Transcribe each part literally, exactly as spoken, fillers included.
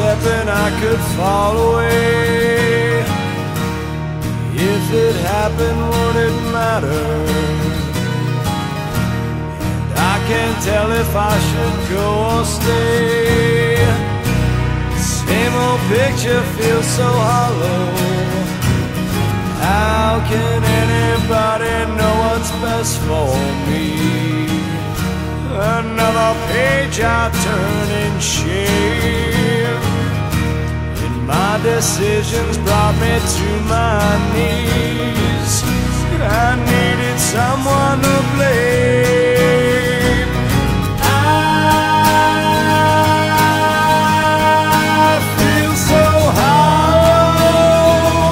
step and I could fall away. If it happened, would it matter? And I can't tell if I should go or stay. Same old picture feels so hollow. How can anybody know what's best for me? Another page I turn in shame, and my decisions brought me to my knees. I needed someone to blame. I feel so hollow.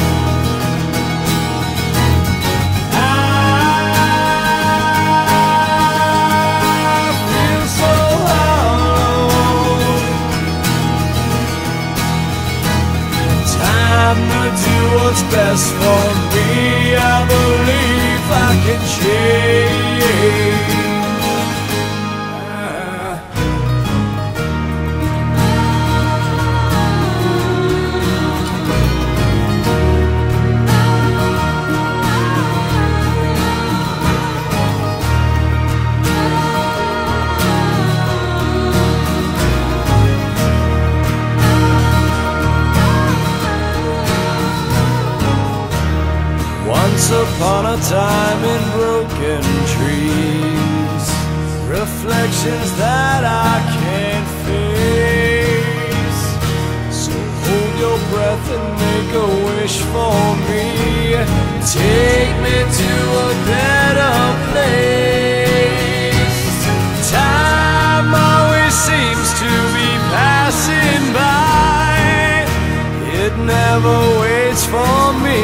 I'm gonna do what's best for me. I believe I can change. Once upon a time in broken trees, reflections that I can't face. So hold your breath and make a wish for me. Take me to a better place. Time always seems to be passing by. It never waits for me.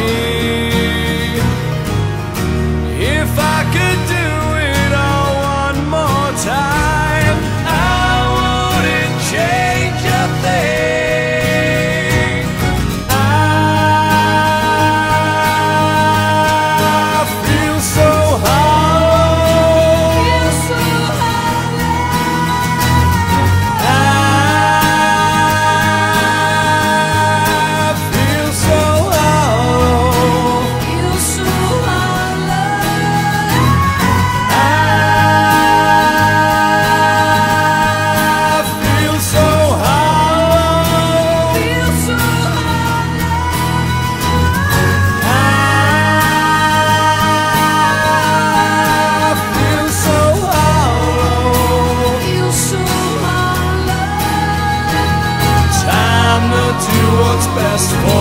If I could do it all one more time, I wouldn't change a thing. I feel so hollow. Feel so hollow. I feel so hollow. Feel so do what's best for